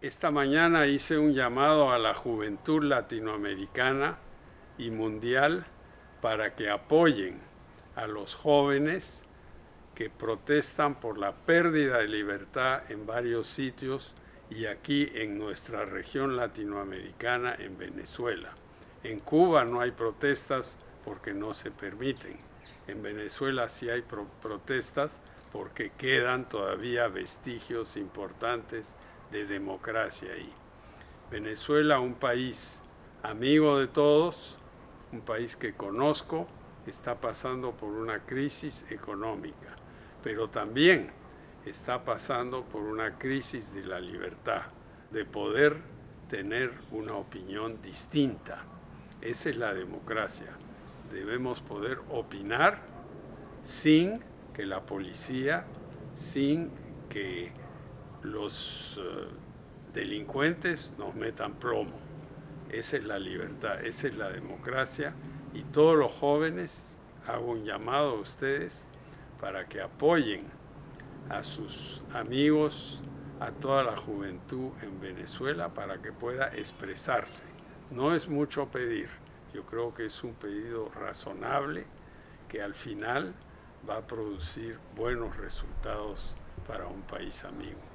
Esta mañana hice un llamado a la juventud latinoamericana y mundial para que apoyen a los jóvenes que protestan por la pérdida de libertad en varios sitios y aquí en nuestra región latinoamericana, en Venezuela. En Cuba no hay protestas porque no se permiten. En Venezuela sí hay protestas porque quedan todavía vestigios importantes de democracia ahí. Venezuela, un país amigo de todos, un país que conozco, está pasando por una crisis económica, pero también está pasando por una crisis de la libertad, de poder tener una opinión distinta. Esa es la democracia. Debemos poder opinar sin que la policía, sin que los delincuentes nos metan plomo. Esa es la libertad, esa es la democracia, y todos los jóvenes, hago un llamado a ustedes para que apoyen a sus amigos, a toda la juventud en Venezuela para que pueda expresarse. No es mucho pedir, yo creo que es un pedido razonable que al final va a producir buenos resultados para un país amigo.